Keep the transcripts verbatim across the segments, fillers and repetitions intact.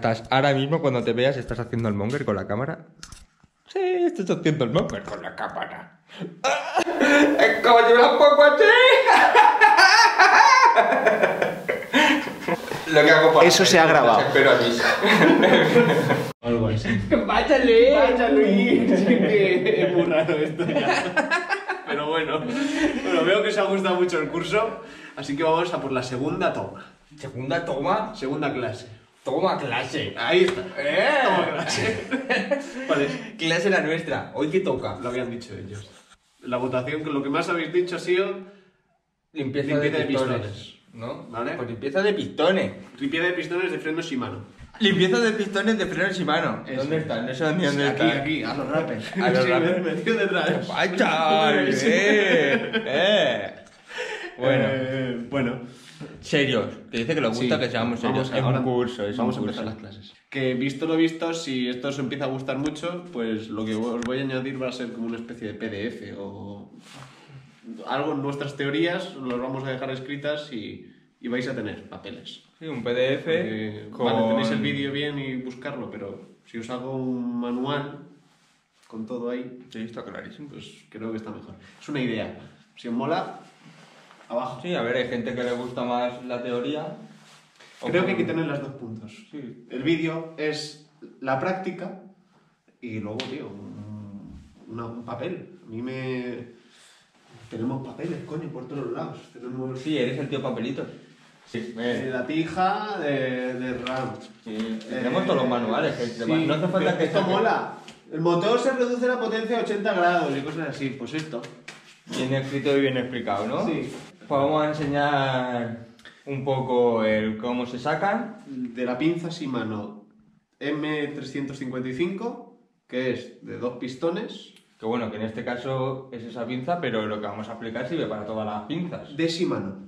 estás ahora mismo cuando te veas, estás haciendo el monger con la cámara. Sí, estás haciendo el monger con la cámara. Es como yo la pongo así. Lo que hago para eso se ha grabado. Espero a ti. Algo así. ¡Vaya Luis! ¡Vaya Luis! Sí que es muy raro esto ya. Pero bueno, bueno, veo que os ha gustado mucho el curso, así que vamos a por la segunda toma. Segunda toma. Segunda clase. Toma clase. Ahí está. ¡Eh! Toma clase. Vale, Clase la nuestra. ¿Hoy qué toca? lo habían dicho ellos. La votación, que lo que más habéis dicho ha sido Limpieza, limpieza de, de pistones, pistones. ¿no? Vale. Pues limpieza de pistones. limpieza de pistones de freno Shimano. Limpieza de pistones de frenos Shimano. Eso. ¿Dónde están? No sé ni dónde Aquí, están. aquí, a los rappers. A los Sí, rappers. me- metido detrás. ¡Vaya! ¡Eh! ¡Eh! Bueno, Eh, bueno. serios. Que dice que le gusta Sí, que seamos vamos serios. a- Es ahora un curso, es vamos un a empezar curso. las clases. Que visto lo visto, si esto os empieza a gustar mucho, pues lo que os voy a añadir va a ser como una especie de P D F o algo en nuestras teorías, los vamos a dejar escritas y, y vais a tener papeles. Sí, un P D F Porque, con... Vale, tenéis el vídeo bien y buscarlo, pero si os hago un manual con todo ahí, Sí, está clarísimo. pues creo que está mejor. Es una idea. Si os mola, abajo. Sí, a ver, hay gente que le gusta más la teoría. o Creo que hay que con- tener los dos puntos. Sí. El vídeo es la práctica y luego, tío, un, una- un papel. A mí me... Tenemos papeles, coño, por todos lados. Tenemos Sí, eres el tío papelitos. Sí, de eh, la tija, de, de RAM. sí. Tenemos todos los manuales. Que Sí, no hace falta que... esto saque- mola. El motor se reduce la potencia a ochenta grados y cosas así. Pues esto. Bien escrito y bien explicado, ¿no? Sí. Pues vamos a enseñar un poco el cómo se sacan. De la pinza Shimano M trescientos cincuenta y cinco, que es de dos pistones, Que bueno, que en este caso es esa pinza, pero lo que vamos a explicar sirve para todas las pinzas. de Shimano.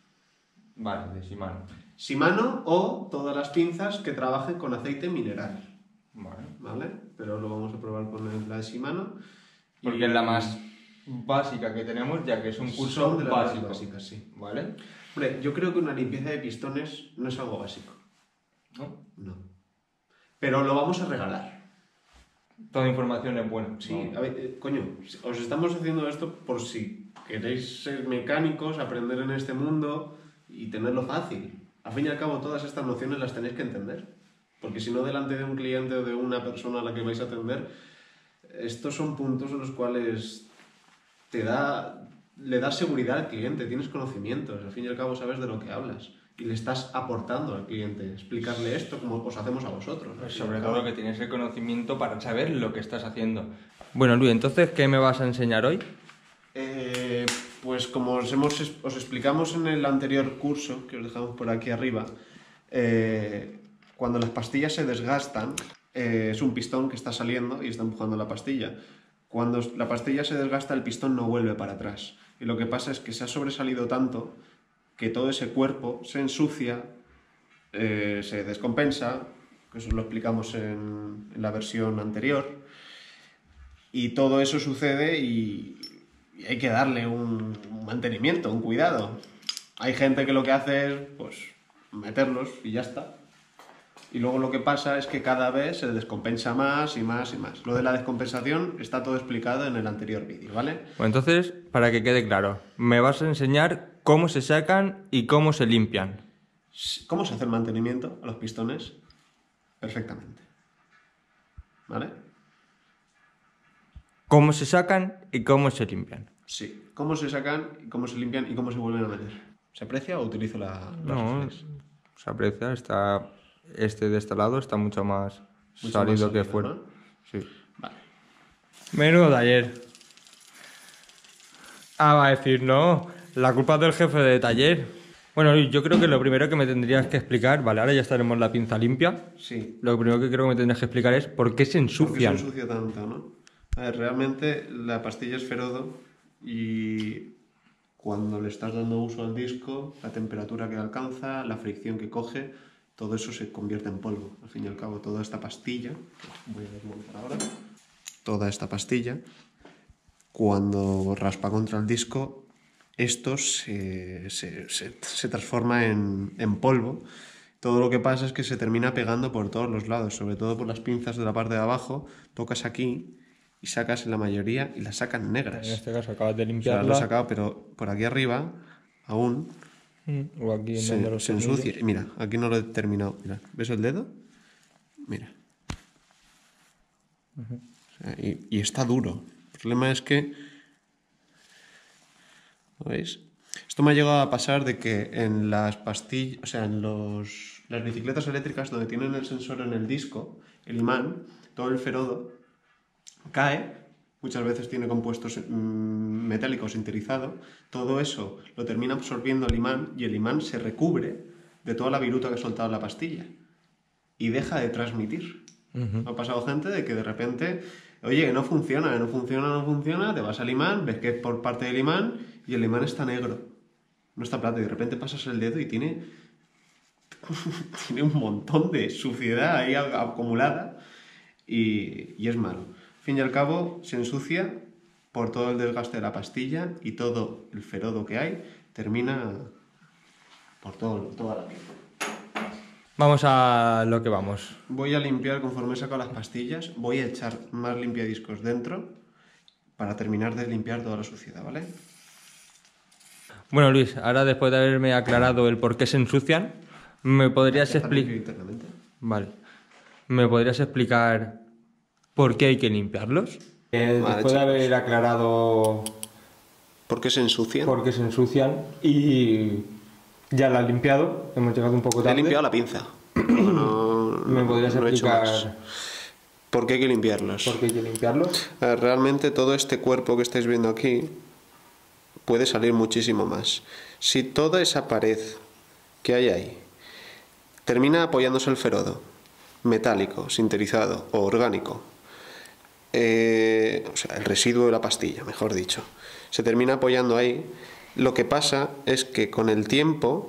Vale, de Shimano. Shimano o todas las pinzas que trabajen con aceite mineral, Vale. ¿vale? Pero lo vamos a probar con el- la de Shimano. Porque Y- es la más básica que tenemos, ya que es un curso Son de las más básico. básicas, sí. ¿Vale? Hombre, yo creo que una limpieza de pistones no es algo básico. ¿No? No. Pero lo vamos a regalar. Toda información es buena. Sí, ¿no? a ver, eh, coño, os estamos haciendo esto por si queréis ser mecánicos, aprender en este mundo y tenerlo fácil. Al fin y al cabo, todas estas nociones las tenéis que entender. Porque si no, delante de un cliente o de una persona a la que vais a atender, estos son puntos en los cuales te da, le das seguridad al cliente, tienes conocimientos, al fin y al cabo sabes de lo que hablas. Y le estás aportando al cliente, explicarle esto como os hacemos a vosotros. Pues sobre todo que tienes el conocimiento para saber lo que estás haciendo. Bueno, Luis, entonces, ¿qué me vas a enseñar hoy? Eh, pues como os, hemos, os explicamos en el anterior curso, que os dejamos por aquí arriba, eh, cuando las pastillas se desgastan, eh, es un pistón que está saliendo y está empujando la pastilla. Cuando la pastilla se desgasta, el pistón no vuelve para atrás. Y lo que pasa es que se ha sobresalido tanto que todo ese cuerpo se ensucia, eh, se descompensa, que eso lo explicamos en, en la versión anterior, y todo eso sucede y, y hay que darle un, un mantenimiento, un cuidado. Hay gente que lo que hace es pues meterlos y ya está. Y luego lo que pasa es que cada vez se descompensa más y más y más. Lo de la descompensación está todo explicado en el anterior vídeo, ¿vale? Bueno, entonces, para que quede claro, me vas a enseñar cómo se sacan y cómo se limpian. ¿Cómo se hace el mantenimiento a los pistones? Perfectamente. ¿Vale? Cómo se sacan y cómo se limpian. Sí. ¿Cómo se sacan, y cómo se limpian y cómo se vuelven a meter? ¿Se aprecia o utilizo la, la No, reflex? se aprecia, está este de este lado está mucho más Mucho salido más que salido, fuera. ¿no? Sí. Vale. Menudo taller. Ah, va a decir, no, la culpa es del jefe de taller. Bueno, Luis, yo creo que lo primero que me tendrías que explicar, vale, ahora ya estaremos la pinza limpia. Sí. Lo primero que creo que me tendrías que explicar es por qué se ¿Por qué se ensucian. ensucia tanto, no? A ver, realmente la pastilla es ferodo y cuando le estás dando uso al disco, la temperatura que alcanza, la fricción que coge, todo eso se convierte en polvo. Al fin y al cabo, toda esta pastilla, voy a desmontar ahora, toda esta pastilla, cuando raspa contra el disco, esto se, se, se, se transforma en, en polvo. todo lo que pasa es que se termina pegando por todos los lados, sobre todo por las pinzas de la parte de abajo. Tocas aquí y sacas la mayoría y las sacas negras. En este caso acabas de O sea, limpiarla. lo he sacado, pero por aquí arriba aún Mm, o aquí en se, donde los se ensucia. Mira, aquí no lo he terminado. Mira, ¿ves el dedo? Mira. Uh-huh. O sea, y, y está duro. El problema es que... ¿Lo veis? Esto me ha llegado a pasar de que en las pastillas, o sea, en los, las bicicletas eléctricas donde tienen el sensor en el disco, el imán, todo el ferodo cae. Muchas veces tiene compuestos mmm, metálicos sinterizado. Todo eso lo termina absorbiendo el imán y el imán se recubre de toda la viruta que ha soltado la pastilla y deja de transmitir. Uh-huh. Me ha pasado gente de que de repente, oye, que no funciona, que no funciona, no funciona, te vas al imán, ves que es por parte del imán y el imán está negro, no está plata, y de repente pasas el dedo y tiene, tiene un montón de suciedad ahí acumulada y, y es malo. Al fin y al cabo, se ensucia por todo el desgaste de la pastilla y todo el ferodo que hay termina por todo, toda la piel. Vamos a lo que vamos. Voy a limpiar conforme saco las pastillas, voy a echar más limpiadiscos dentro para terminar de limpiar toda la suciedad, ¿vale? Bueno, Luis, ahora después de haberme aclarado el por qué se ensucian, ¿me podrías explicar? Vale. ¿Me podrías explicar por qué hay que limpiarlos? Eh, vale, después de haber aclarado ¿por qué se ensucian? por qué se ensucian y ya la has limpiado, hemos llegado un poco tarde. He limpiado la pinza. No, ¿Me podrías no explicar por qué hay que limpiarlos? ¿Por qué hay que limpiarlos? Realmente todo este cuerpo que estáis viendo aquí puede salir muchísimo más. Si toda esa pared que hay ahí termina apoyándose el ferodo, metálico, sinterizado o orgánico, eh, o sea, el residuo de la pastilla, mejor dicho, se termina apoyando ahí, lo que pasa es que con el tiempo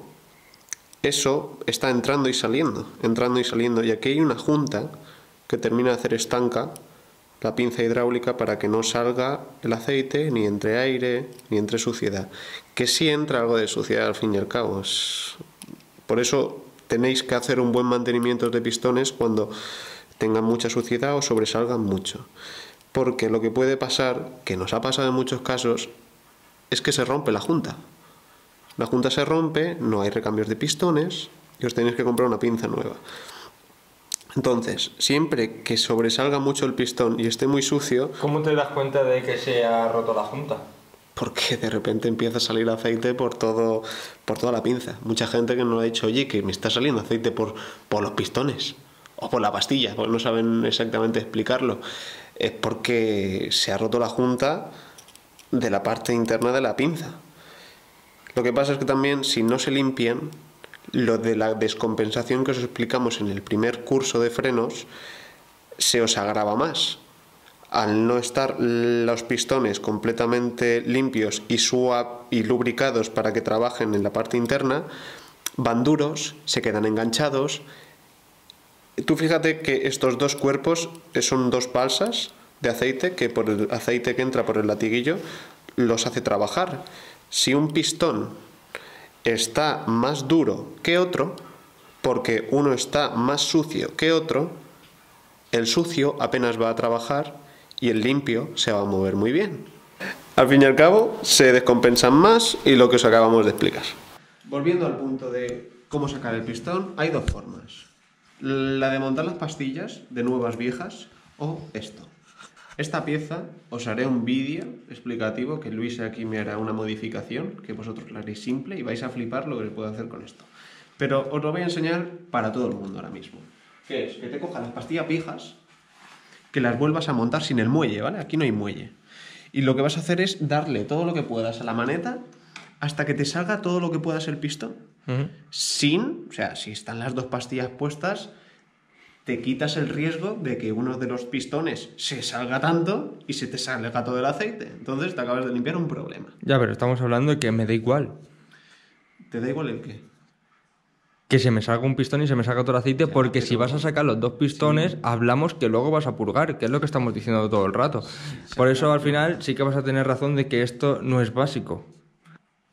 eso está entrando y saliendo, entrando y saliendo, y aquí hay una junta que termina de hacer estanca la pinza hidráulica para que no salga el aceite, ni entre aire, ni entre suciedad. Que sí entra algo de suciedad al fin y al cabo. Es... Por eso tenéis que hacer un buen mantenimiento de pistones cuando tengan mucha suciedad o sobresalgan mucho. Porque lo que puede pasar, que nos ha pasado en muchos casos, es que se rompe la junta. La junta se rompe, no hay recambios de pistones y os tenéis que comprar una pinza nueva. Entonces, siempre que sobresalga mucho el pistón y esté muy sucio... ¿Cómo te das cuenta de que se ha roto la junta? Porque de repente empieza a salir aceite por todo, por toda la pinza. Mucha gente que nos ha dicho, oye, que me está saliendo aceite por, por los pistones o por la pastilla, porque no saben exactamente explicarlo. Es porque se ha roto la junta de la parte interna de la pinza. Lo que pasa es que también, si no se limpian, lo de la descompensación que os explicamos en el primer curso de frenos se os agrava más. Al no estar los pistones completamente limpios y suave y lubricados para que trabajen en la parte interna, van duros, se quedan enganchados. Tú fíjate que estos dos cuerpos son dos balsas de aceite que por el aceite que entra por el latiguillo los hace trabajar. Si un pistón está más duro que otro, porque uno está más sucio que otro, el sucio apenas va a trabajar y el limpio se va a mover muy bien. Al fin y al cabo, se descompensan más y lo que os acabamos de explicar. Volviendo al punto de cómo sacar el pistón, hay dos formas. La de montar las pastillas de nuevas viejas o esto. Esta pieza os haré un vídeo explicativo que Luis aquí me hará una modificación que vosotros la haréis simple y vais a flipar lo que se puede hacer con esto. Pero os lo voy a enseñar para todo el mundo ahora mismo. ¿Qué es? Que te cojas las pastillas viejas, que las vuelvas a montar sin el muelle, ¿vale? Aquí no hay muelle. Y lo que vas a hacer es darle todo lo que puedas a la maneta hasta que te salga todo lo que puedas el pistón. Uh-huh. Sin, o sea, si están las dos pastillas puestas, te quitas el riesgo de que uno de los pistones se salga tanto y se te salga todo el aceite. Entonces te acabas de limpiar un problema. Ya, pero estamos hablando de que me da igual. ¿Te da igual el qué? Que se me salga un pistón y se me salga todo el aceite, ya, porque pero... si vas a sacar los dos pistones, sí, hablamos que luego vas a purgar, que es lo que estamos diciendo todo el rato. Sí, por eso al final sí que vas a tener razón de que esto no es básico.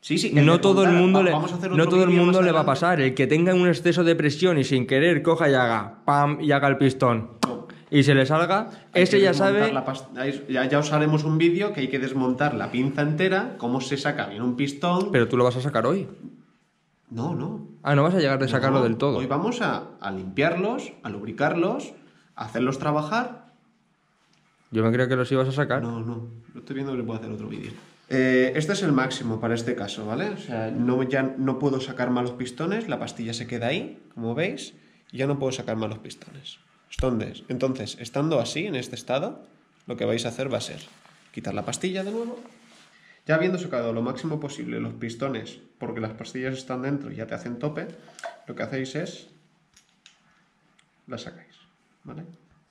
Sí, sí, el No de todo el montar, mundo, va- le, vamos a hacer no otro todo el vídeo mundo más le va a adelante. pasar. El que tenga un exceso de presión y sin querer coja y haga pam y haga el pistón No. y se le salga, Hay ese que ya desmontar sabe. la pas- ahí- ya, ya os haremos un vídeo que hay que desmontar la pinza entera, cómo se saca bien un pistón. Pero tú lo vas a sacar hoy. No, no. Ah, no vas a llegar de sacarlo No, del todo. Hoy vamos a, a limpiarlos, a lubricarlos, a hacerlos trabajar. Yo me creía que los ibas a sacar. No, no. Lo estoy viendo que le puedo hacer otro vídeo. Eh, este es el máximo para este caso, ¿vale? O sea, no, ya no puedo sacar malos pistones, la pastilla se queda ahí, como veis, y ya no puedo sacar malos pistones. Entonces, entonces, estando así, en este estado, lo que vais a hacer va a ser quitar la pastilla de nuevo. Ya habiendo sacado lo máximo posible los pistones, porque las pastillas están dentro y ya te hacen tope, lo que hacéis es las sacáis, ¿vale?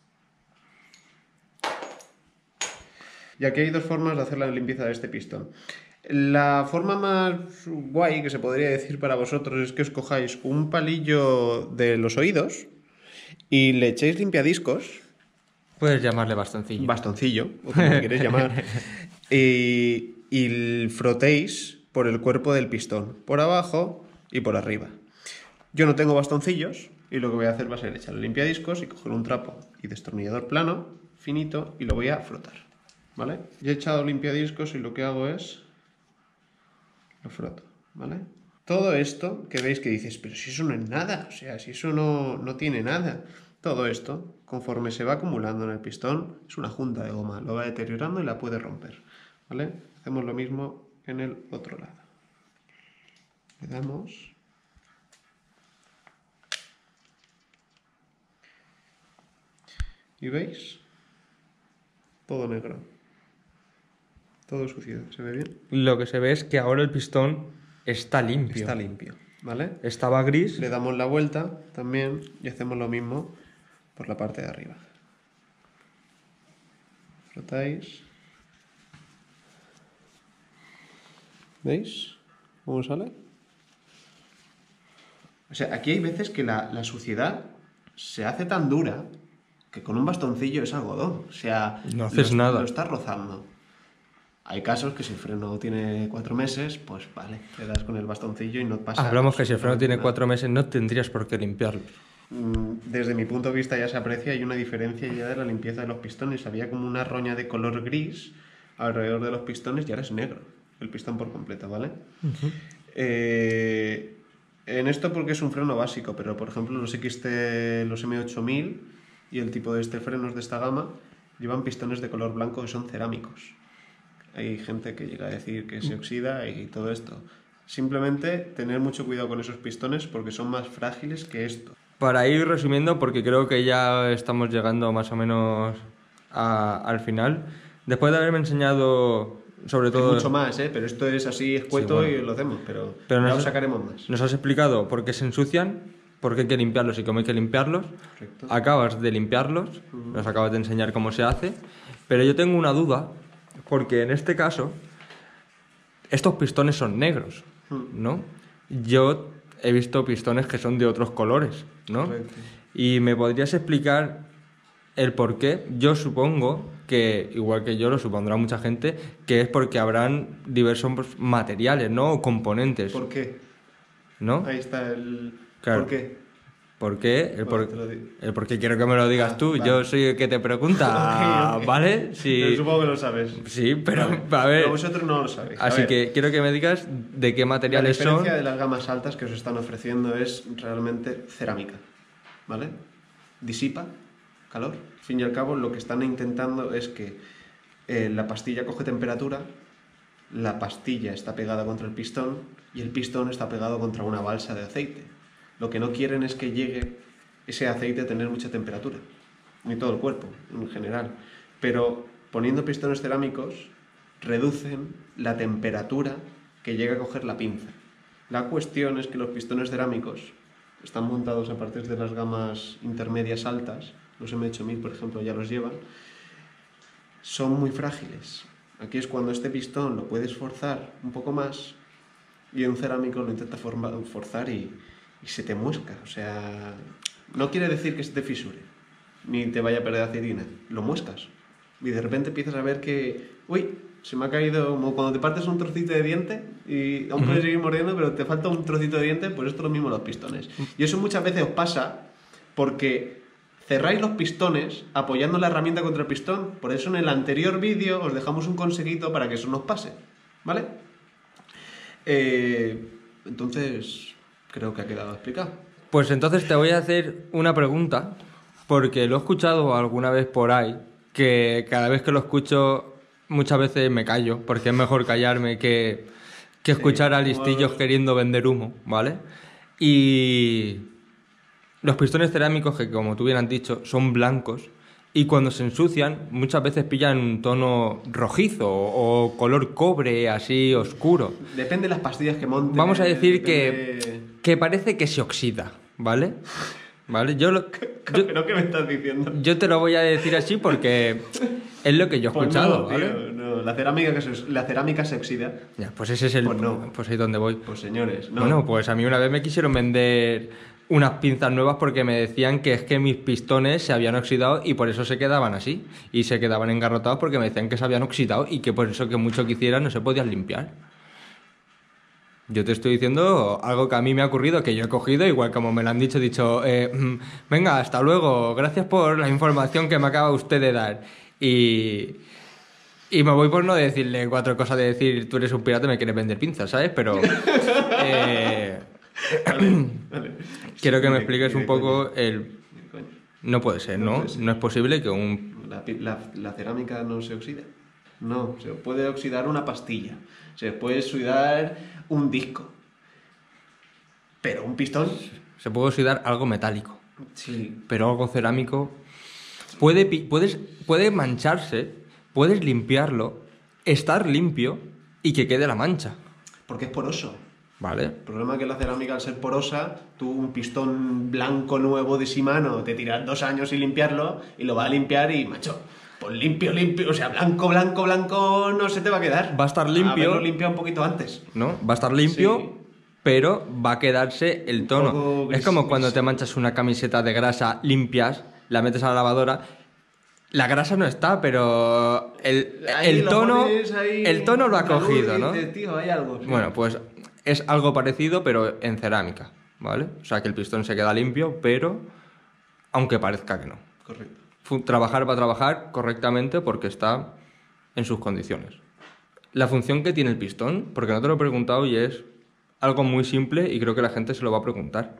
Y aquí hay dos formas de hacer la limpieza de este pistón. La forma más guay que se podría decir para vosotros es que os cojáis un palillo de los oídos y le echéis limpiadiscos, Puedes llamarle bastoncillo. bastoncillo, o como le queréis llamar, y, y frotéis por el cuerpo del pistón, por abajo y por arriba. Yo no tengo bastoncillos y lo que voy a hacer va a ser echarle limpiadiscos y coger un trapo y destornillador plano, finito, y lo voy a frotar. ¿Vale? Ya he echado limpiadiscos y lo que hago es lo froto, ¿vale? Todo esto que veis que dices, pero si eso no es nada, o sea, si eso no, no tiene nada. Todo esto, conforme se va acumulando en el pistón, es una junta de goma, lo va deteriorando y la puede romper, ¿vale? Hacemos lo mismo en el otro lado. Le damos. ¿Y veis? Todo negro. Todo sucio. ¿Se ve bien? Lo que se ve es que ahora el pistón está limpio. Está limpio, ¿vale? Estaba gris. Le damos la vuelta también y hacemos lo mismo por la parte de arriba. Frotáis. ¿Veis cómo sale? O sea, aquí hay veces que la, la suciedad se hace tan dura que con un bastoncillo es algodón. O sea, No haces lo, nada. Lo estás rozando. Hay casos que si el freno tiene cuatro meses, pues vale, le das con el bastoncillo y no pasa. Hablamos que si el freno tiene nada. cuatro meses no tendrías por qué limpiarlo. Desde mi punto de vista ya se aprecia, hay una diferencia ya de la limpieza de los pistones. Había como una roña de color gris alrededor de los pistones y ahora es negro, el pistón por completo, ¿vale? Uh-huh. eh, en esto porque es un freno básico, pero por ejemplo los X T, los M ocho mil y el tipo de este frenos de esta gama llevan pistones de color blanco que son cerámicos. Hay gente que llega a decir que se oxida y todo esto. Simplemente tener mucho cuidado con esos pistones porque son más frágiles que esto. Para ir resumiendo, porque creo que ya estamos llegando más o menos a, al final, después de haberme enseñado sobre todo... Hay mucho más, ¿eh? Pero esto es así escueto, sí, bueno, y lo hacemos, pero, pero ya nos, os sacaremos más. Nos has explicado por qué se ensucian, por qué hay que limpiarlos y cómo hay que limpiarlos. Correcto. Acabas de limpiarlos, uh-huh. Nos acabas de enseñar cómo se hace, pero yo tengo una duda, porque en este caso estos pistones son negros, uh-huh. ¿no? Yo he visto pistones que son de otros colores, ¿no? Correcto. Y me podrías explicar el por qué. Yo supongo que, igual que yo, lo supondrá mucha gente, que es porque habrán diversos materiales, ¿no? O componentes. ¿Por qué? ¿No? Ahí está el... Claro. ¿Por qué? ¿Por qué? El, bueno, por... el por qué quiero que me lo digas ah, tú. Vale. Yo soy el que te pregunta, okay, okay. ¿Vale? Sí. Pero supongo que lo sabes. Sí, pero vale. a ver... Pero vosotros no lo sabéis. Así a que quiero que me digas de qué materiales son... La diferencia son... de las gamas altas que os están ofreciendo es realmente cerámica, ¿vale? Disipa calor. Al fin y al cabo, lo que están intentando es que eh, la pastilla coge temperatura, la pastilla está pegada contra el pistón y el pistón está pegado contra una balsa de aceite. Lo que no quieren es que llegue ese aceite a tener mucha temperatura, ni todo el cuerpo en general. Pero poniendo pistones cerámicos reducen la temperatura que llega a coger la pinza. La cuestión es que los pistones cerámicos están montados a partir de las gamas intermedias altas, los M ocho mil por ejemplo ya los llevan, son muy frágiles. Aquí es cuando este pistón lo puedes forzar un poco más y un cerámico lo intenta forzar y, y se te muesca. O sea, no quiere decir que se te fisure, ni te vaya a perder acetina, lo muescas. Y de repente empiezas a ver que, uy, Se me ha caído como cuando te partes un trocito de diente y aún puedes seguir mordiendo, pero te falta un trocito de diente, pues esto es lo mismo los pistones. Y eso muchas veces os pasa porque cerráis los pistones apoyando la herramienta contra el pistón. Por eso en el anterior vídeo os dejamos un consejito para que eso no os pase, ¿vale? Eh, entonces, creo que ha quedado explicado. Pues entonces te voy a hacer una pregunta, porque lo he escuchado alguna vez por ahí, que cada vez que lo escucho muchas veces me callo, porque es mejor callarme que, que escuchar sí, a listillos como... queriendo vender humo, ¿vale? Y los pistones cerámicos, que como tú bien has dicho, son blancos, y cuando se ensucian muchas veces pillan un tono rojizo o color cobre así oscuro. Depende de las pastillas que monten. Vamos a decir depende... que, que parece que se oxida, ¿vale? ¿Vale? Yo lo, yo, ¿Pero qué me estás diciendo? Yo te lo voy a decir así porque es lo que yo he escuchado, pues no, ¿vale? Tío, no. La cerámica, que se, la cerámica se oxida. Ya, pues ese es el... Pues no. Pues ahí donde voy. Pues señores, no. Bueno, pues a mí una vez me quisieron vender unas pinzas nuevas porque me decían que es que mis pistones se habían oxidado y por eso se quedaban así. Y se quedaban engarrotados porque me decían que se habían oxidado y que por eso que mucho que hicieran no se podían limpiar. Yo te estoy diciendo algo que a mí me ha ocurrido, que yo he cogido, igual como me lo han dicho, he dicho, eh, venga, hasta luego, gracias por la información que me acaba usted de dar. Y, y me voy por no decirle cuatro cosas de decir, tú eres un pirata y me quieres vender pinzas, ¿sabes? Pero eh, vale, vale. quiero que me expliques un poco el... No puede ser, ¿no? No, puede ser. No es posible que un... La, la, la cerámica no se oxida. No, se puede oxidar una pastilla, se puede oxidar un disco, pero un pistón... Se puede oxidar algo metálico, sí, pero algo cerámico puede, puedes, puede mancharse, puedes limpiarlo, estar limpio y que quede la mancha. Porque es poroso. Vale. El problema es que la cerámica, al ser porosa, tú un pistón blanco nuevo de Shimano, te tiras dos años sin limpiarlo y lo vas a limpiar y, macho... Pues limpio, limpio, o sea, blanco, blanco, blanco no se te va a quedar. Va a estar limpio. Haberlo limpiado un poquito antes. ¿No? Va a estar limpio, sí, pero va a quedarse el tono. Es como cuando te manchas una camiseta de grasa, limpias, la metes a la lavadora. La grasa no está, pero el, el tono ahí, el tono lo ha cogido, ¿no? Dices, tío, hay algo. Sí. Bueno, pues es algo parecido, pero en cerámica, ¿vale? O sea, que el pistón se queda limpio, pero aunque parezca que no. Correcto. Trabajar va a trabajar correctamente porque está en sus condiciones. La función que tiene el pistón, porque no te lo he preguntado y es algo muy simple y creo que la gente se lo va a preguntar.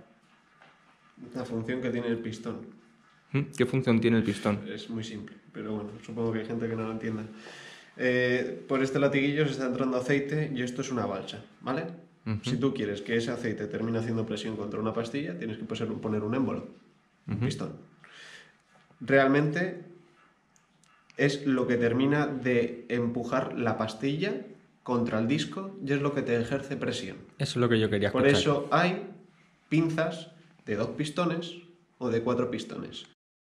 La función que tiene el pistón. ¿Qué función tiene el pistón? Es muy simple, pero bueno, supongo que hay gente que no lo entienda. Eh, por este latiguillo se está entrando aceite y esto es una balsa, ¿vale? Uh-huh. Si tú quieres que ese aceite termine haciendo presión contra una pastilla, tienes que poner un émbolo, un uh-huh. pistón. Realmente es lo que termina de empujar la pastilla contra el disco y es lo que te ejerce presión. Eso es lo que yo quería escuchar. Por eso hay pinzas de dos pistones o de cuatro pistones.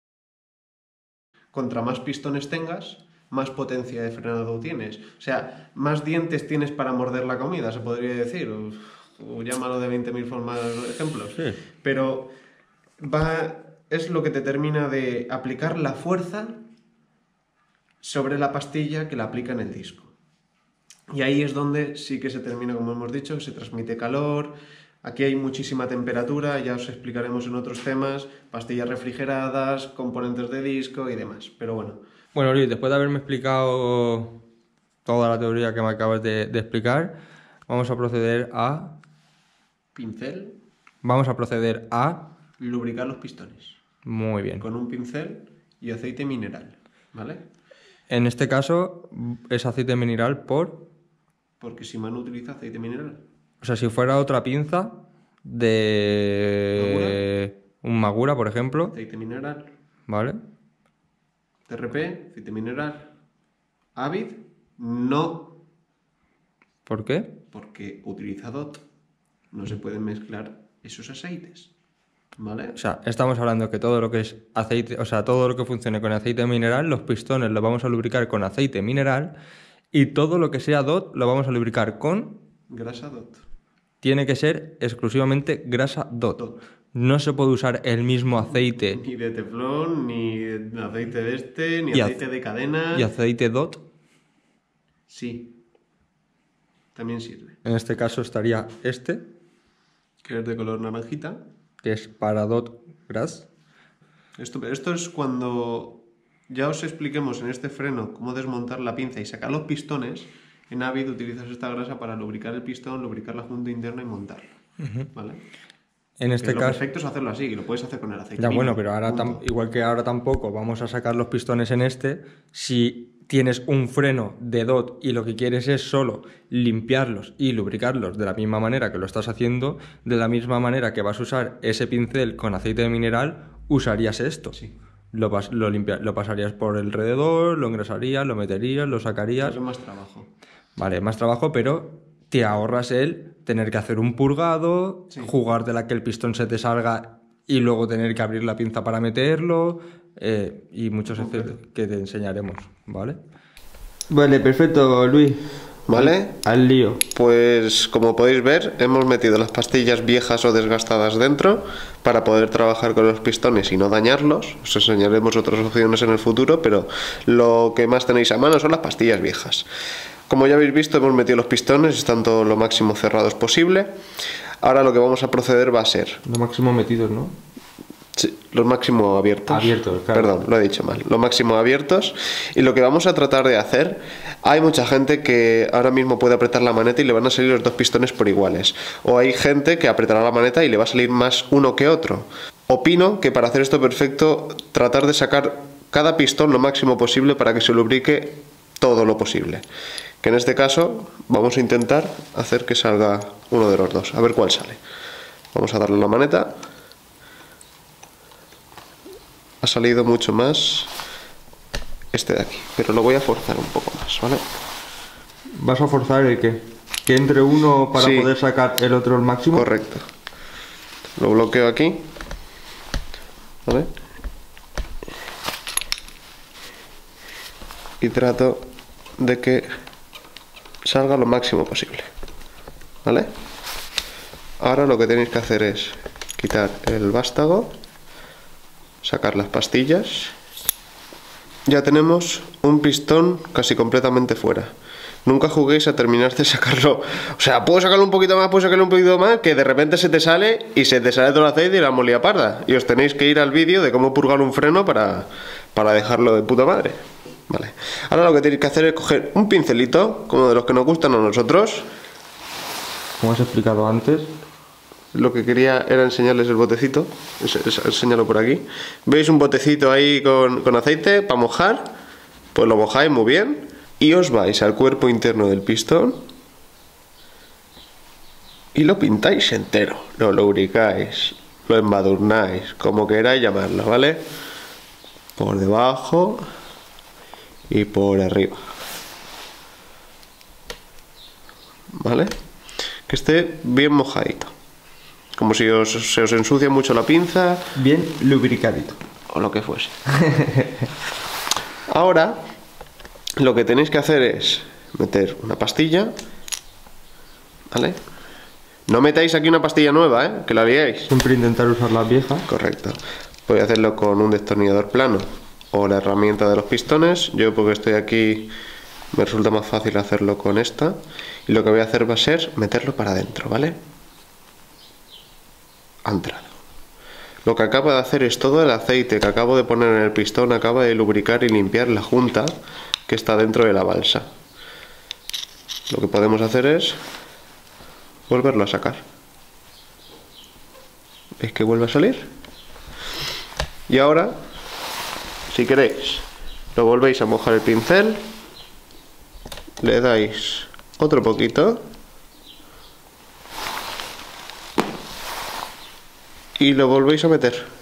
Contra más pistones tengas, más potencia de frenado tienes. O sea, más dientes tienes para morder la comida, se podría decir. O, o llámalo de veinte mil formas de ejemplos. Sí. Pero va... es lo que te termina de aplicar la fuerza sobre la pastilla que la aplica en el disco. Y ahí es donde sí que se termina, como hemos dicho, se transmite calor, aquí hay muchísima temperatura, ya os explicaremos en otros temas, pastillas refrigeradas, componentes de disco y demás, pero bueno. Bueno, Luis, después de haberme explicado toda la teoría que me acabas de, de explicar, vamos a proceder a... Pincel. Vamos a proceder a... lubricar los pistones. Muy bien. Con un pincel y aceite mineral, ¿vale? En este caso es aceite mineral por... Porque Shimano utiliza aceite mineral. O sea, si fuera otra pinza de... ¿Magura? Un Magura, por ejemplo. Aceite mineral. ¿Vale? T R P, aceite mineral. Avid, no. ¿Por qué? Porque utiliza D O T. No se pueden mezclar esos aceites. ¿Vale? O sea, estamos hablando que todo lo que es aceite, o sea, todo lo que funcione con aceite mineral, los pistones los vamos a lubricar con aceite mineral y todo lo que sea D O T lo vamos a lubricar con... grasa D O T. Tiene que ser exclusivamente grasa D O T. D O T. No se puede usar el mismo aceite... Ni de teflón, ni aceite de este, ni aceite de cadena... ¿Y aceite D O T? Sí. También sirve. En este caso estaría este, Que es de color naranjita. que es para dot grass. Esto, esto es cuando ya os expliquemos en este freno cómo desmontar la pinza y sacar los pistones. En Avid utilizas esta grasa para lubricar el pistón, lubricar la junta interna y montarlo. Uh-huh. ¿Vale? En este lo caso... perfecto es hacerlo así, y lo puedes hacer con el aceite. Ya mismo, bueno, pero ahora tam... igual que ahora tampoco vamos a sacar los pistones en este, si tienes un freno de dot y lo que quieres es solo limpiarlos y lubricarlos de la misma manera que lo estás haciendo, de la misma manera que vas a usar ese pincel con aceite mineral, usarías esto. Sí. Lo, pas lo, limpia lo pasarías por alrededor, lo engrasarías, lo meterías, lo sacarías. Eso es más trabajo. Vale, más trabajo, pero te ahorras el tener que hacer un purgado, sí. Jugártela que el pistón se te salga y luego tener que abrir la pinza para meterlo, eh, y muchos efectos que te enseñaremos, ¿vale? Vale, perfecto, Luis. ¿Vale? Al lío. Pues como podéis ver, hemos metido las pastillas viejas o desgastadas dentro para poder trabajar con los pistones y no dañarlos. Os enseñaremos otras opciones en el futuro, pero lo que más tenéis a mano son las pastillas viejas. Como ya habéis visto, hemos metido los pistones, están todo lo máximo cerrados posible. Ahora lo que vamos a proceder va a ser... Lo máximo metidos, ¿no? Sí, los máximo abiertos. Abiertos, claro. Perdón, lo he dicho mal. Los máximo abiertos. Y lo que vamos a tratar de hacer... Hay mucha gente que ahora mismo puede apretar la maneta y le van a salir los dos pistones por iguales. O hay gente que apretará la maneta y le va a salir más uno que otro. Opino que para hacer esto perfecto, tratar de sacar cada pistón lo máximo posible para que se lubrique todo lo posible. Que en este caso vamos a intentar hacer que salga uno de los dos. A ver cuál sale. Vamos a darle la maneta. Ha salido mucho más este de aquí, pero lo voy a forzar un poco más, ¿vale? ¿Vas a forzar el qué? ¿Que entre uno para sí. poder sacar el otro al máximo? Correcto. Lo bloqueo aquí, ¿vale? Y trato de que salga lo máximo posible, ¿vale? Ahora lo que tenéis que hacer es quitar el vástago, sacar las pastillas. Ya tenemos un pistón casi completamente fuera. Nunca juguéis a terminar de sacarlo. O sea, puedo sacarlo un poquito más, puedo sacarlo un poquito más, que de repente se te sale y se te sale todo el aceite y la molía parda. Y os tenéis que ir al vídeo de cómo purgar un freno para, para dejarlo de puta madre. Vale. Ahora lo que tenéis que hacer es coger un pincelito, como de los que nos gustan a nosotros. Como has explicado antes. Lo que quería era enseñarles el botecito. Enseñarlo por aquí. ¿Veis un botecito ahí con, con aceite para mojar? Pues lo mojáis muy bien. Y os vais al cuerpo interno del pistón y lo pintáis entero. Lo lubricáis, lo embadurnáis, como queráis llamarlo, ¿vale? Por debajo y por arriba, ¿vale? Que esté bien mojadito, como si os, se os ensucia mucho la pinza. Bien lubricadito. O lo que fuese. Ahora lo que tenéis que hacer es meter una pastilla, ¿vale? No metáis aquí una pastilla nueva, ¿eh? Que la liáis. Siempre intentar usar la vieja. Correcto. Voy a hacerlo con un destornillador plano o la herramienta de los pistones. Yo, porque estoy aquí, me resulta más fácil hacerlo con esta. Y lo que voy a hacer va a ser meterlo para adentro, ¿vale? Ha entrado. Lo que acabo de hacer es todo el aceite que acabo de poner en el pistón, acaba de lubricar y limpiar la junta que está dentro de la balsa. Lo que podemos hacer es volverlo a sacar. ¿Veis que vuelve a salir? Y ahora, si queréis, lo volvéis a mojar el pincel, le dais otro poquito y lo volvéis a meter.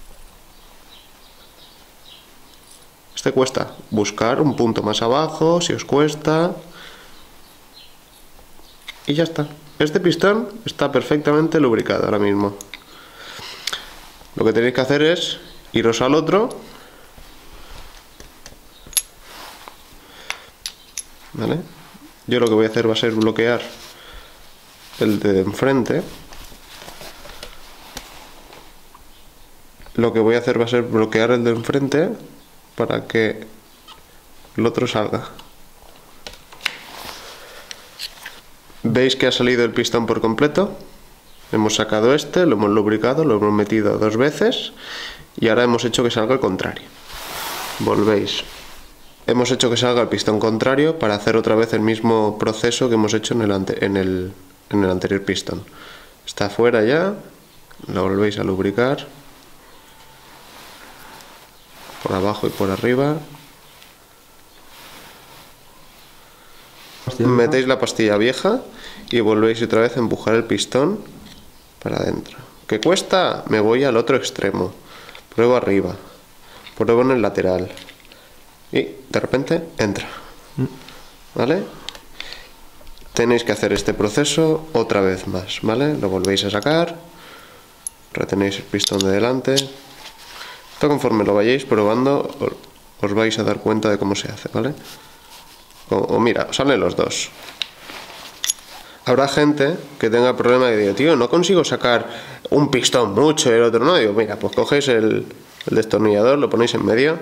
Este cuesta buscar un punto más abajo, si os cuesta, y ya está. Este pistón está perfectamente lubricado ahora mismo. Lo que tenéis que hacer es iros al otro, ¿vale? Yo lo que voy a hacer va a ser bloquear el de enfrente. Lo que voy a hacer va a ser bloquear el de enfrente para que el otro salga. ¿Veis que ha salido el pistón por completo? Hemos sacado este, lo hemos lubricado, lo hemos metido dos veces y ahora hemos hecho que salga el contrario. Volvéis. Hemos hecho que salga el pistón contrario para hacer otra vez el mismo proceso que hemos hecho en el, ante en el, en el anterior pistón. Está fuera ya, lo volvéis a lubricar por abajo y por arriba. Metéis la pastilla vieja y volvéis otra vez a empujar el pistón para adentro. ¿Qué cuesta? Me voy al otro extremo. Pruebo arriba. Pruebo en el lateral. Y de repente entra. ¿Vale? Tenéis que hacer este proceso otra vez más. ¿Vale? Lo volvéis a sacar. Retenéis el pistón de delante. Esto conforme lo vayáis probando os vais a dar cuenta de cómo se hace. ¿Vale? O, o mira, salen los dos. Habrá gente que tenga problema y diga, tío, no consigo sacar un pistón mucho y el otro no. Digo, mira, pues cogéis el, el destornillador, lo ponéis en medio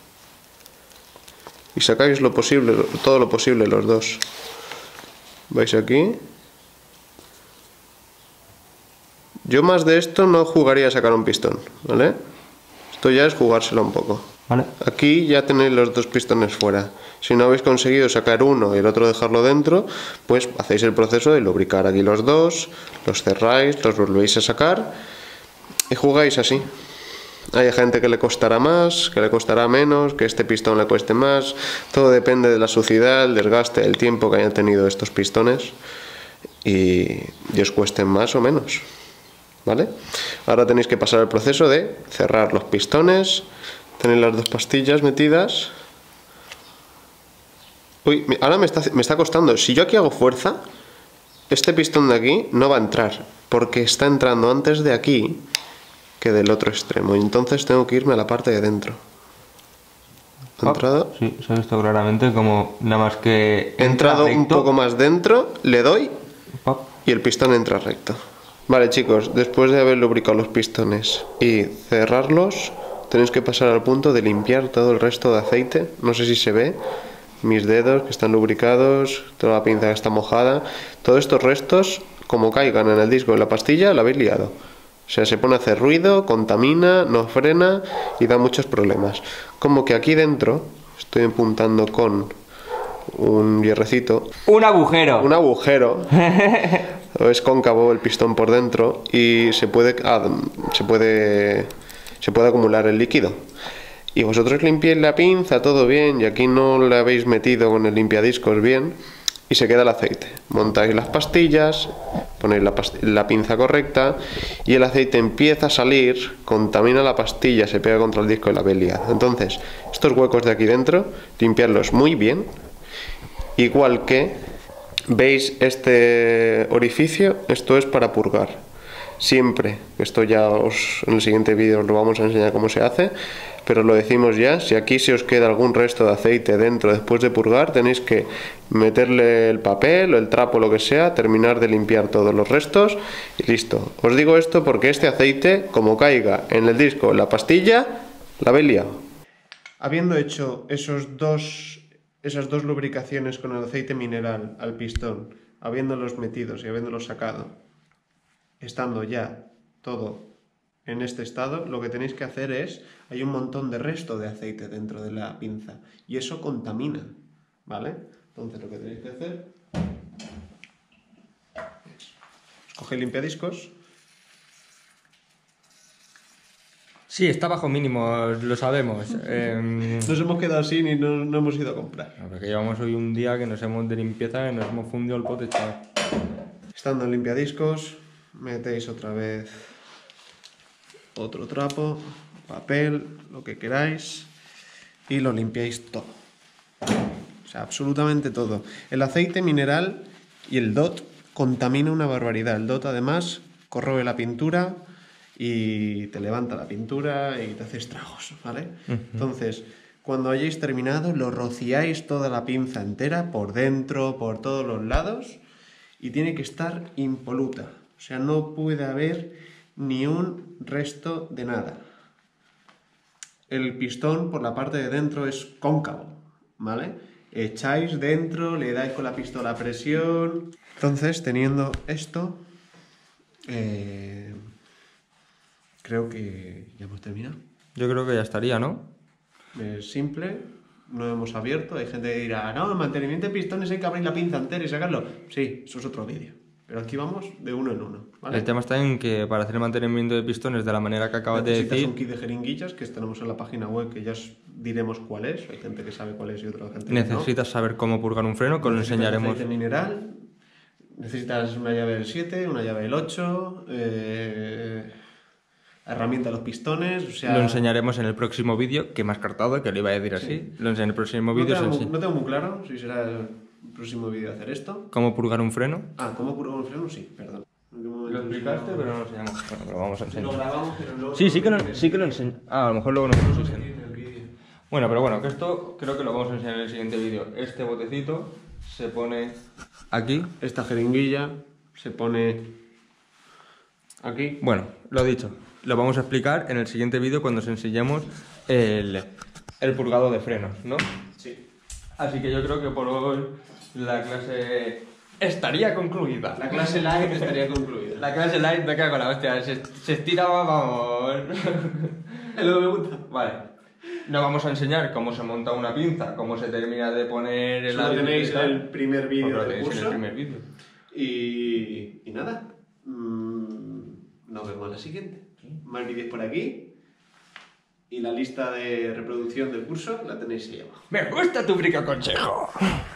y sacáis lo posible, todo lo posible los dos. Vais aquí. Yo más de esto no jugaría a sacar un pistón, ¿vale? Esto ya es jugárselo un poco. Vale. Aquí ya tenéis los dos pistones fuera. Si no habéis conseguido sacar uno y el otro dejarlo dentro, pues hacéis el proceso de lubricar aquí los dos, los cerráis, los volvéis a sacar y jugáis así. Hay gente que le costará más, que le costará menos, que este pistón le cueste más. Todo depende de la suciedad, el desgaste, el tiempo que hayan tenido estos pistones y, y os cuesten más o menos. ¿Vale? Ahora tenéis que pasar el proceso de cerrar los pistones. Tenéis las dos pastillas metidas. Uy, ahora me está, me está costando. Si yo aquí hago fuerza, este pistón de aquí no va a entrar, porque está entrando antes de aquí que del otro extremo. Y entonces tengo que irme a la parte de dentro. ¿Ha entrado? Sí, se ha visto claramente como nada más que... He entrado un poco más dentro, le doy Pop. y el pistón entra recto. Vale, chicos, después de haber lubricado los pistones y cerrarlos, tenéis que pasar al punto de limpiar todo el resto de aceite. No sé si se ve, mis dedos que están lubricados, toda la pinza que está mojada. Todos estos restos, como caigan en el disco de la pastilla, la habéis liado. O sea, se pone a hacer ruido, contamina, no frena y da muchos problemas. Como que aquí dentro, estoy apuntando con un hierrecito. ¡Un agujero! Un agujero. Es cóncavo el pistón por dentro y se puede, ah, se puede, se puede acumular el líquido. Y vosotros limpiáis la pinza, todo bien, y aquí no la habéis metido con el limpiadiscos bien, y se queda el aceite. Montáis las pastillas, ponéis la, past la pinza correcta, y el aceite empieza a salir, contamina la pastilla, se pega contra el disco y la habéis liado. Entonces, estos huecos de aquí dentro, limpiarlos muy bien, igual que... ¿Veis este orificio? Esto es para purgar. Siempre, esto ya os, en el siguiente vídeo os lo vamos a enseñar cómo se hace, pero lo decimos ya, si aquí se os queda algún resto de aceite dentro después de purgar, tenéis que meterle el papel o el trapo, lo que sea, terminar de limpiar todos los restos y listo. Os digo esto porque este aceite, como caiga en el disco o en la pastilla, la habéis liado. Habiendo hecho esos dos... esas dos lubricaciones con el aceite mineral al pistón, habiéndolos metidos y habiéndolos sacado, estando ya todo en este estado, lo que tenéis que hacer es, hay un montón de resto de aceite dentro de la pinza y eso contamina, ¿vale? Entonces lo que tenéis que hacer es, coge el limpiadiscos. Sí, está bajo mínimo, lo sabemos. Eh... Nos hemos quedado sin y no, no hemos ido a comprar. Porque llevamos hoy un día que nos hemos de limpieza, que nos hemos fundido el pote, chaval. Estando en limpiadiscos, metéis otra vez otro trapo, papel, lo que queráis, y lo limpiáis todo. O sea, absolutamente todo. El aceite mineral y el D O T contamina una barbaridad. El D O T además corroe la pintura y te levanta la pintura y te hace estragos, ¿vale? Uh-huh. Entonces, cuando hayáis terminado, lo rociáis toda la pinza entera, por dentro, por todos los lados, y tiene que estar impoluta. O sea, no puede haber ni un resto de nada. El pistón por la parte de dentro es cóncavo, ¿vale? echáis dentro, le dais con la pistola a presión. Entonces, teniendo esto, eh, creo que ya hemos terminado. Yo creo que ya estaría, ¿no? Es simple, no hemos abierto. Hay gente que dirá, no, el mantenimiento de pistones hay que abrir la pinza entera y sacarlo. Sí, eso es otro vídeo. Pero aquí vamos de uno en uno, ¿vale? El tema está en que para hacer el mantenimiento de pistones de la manera que acabas de Necesitas decir, un kit de jeringuillas que tenemos en la página web, que ya os diremos cuál es. Hay gente que sabe cuál es y otra gente que no. necesitas saber cómo purgar un freno, que lo Necesitas enseñaremos. aceite mineral, necesitas una llave del siete, una llave del ocho, eh, herramienta de los pistones, o sea... Lo enseñaremos en el próximo vídeo, que me has cartado, que lo iba a decir así. Sí. Lo enseñaré en el próximo No vídeo. tengo, os muy- ense- no tengo muy claro si será el próximo vídeo hacer esto. ¿Cómo purgar un freno? Ah, ¿cómo curvo el freno? Sí, perdón. Lo explicaste, pero no lo enseñamos. Bueno, lo vamos a Lo enseñar. grabamos, pero luego... Sí, sí que lo, sí que lo enseño. Ah, a lo mejor luego no lo enseño. en el vídeo. Bueno, pero bueno, que esto creo que lo vamos a enseñar en el siguiente vídeo. Este botecito se pone aquí. Esta jeringuilla se pone aquí. Bueno, lo dicho, lo vamos a explicar en el siguiente vídeo cuando os enseñemos el, el purgado de frenos, ¿no? Sí. Así que yo creo que por hoy la clase estaría concluida. La clase light estaría concluida. La clase light me cago en la hostia, se, se estiraba, vamos. Es lo que me gusta. Vale. No vamos a enseñar cómo se monta una pinza, cómo se termina de poner el Eso lo árbitro tenéis y en tal. el primer vídeo Pues lo del tenéis en curso. el primer vídeo. Y, y nada, mm, nos vemos en la siguiente. Más vídeos por aquí. Y la lista de reproducción del curso la tenéis ahí abajo. Me gusta tu brico consejo.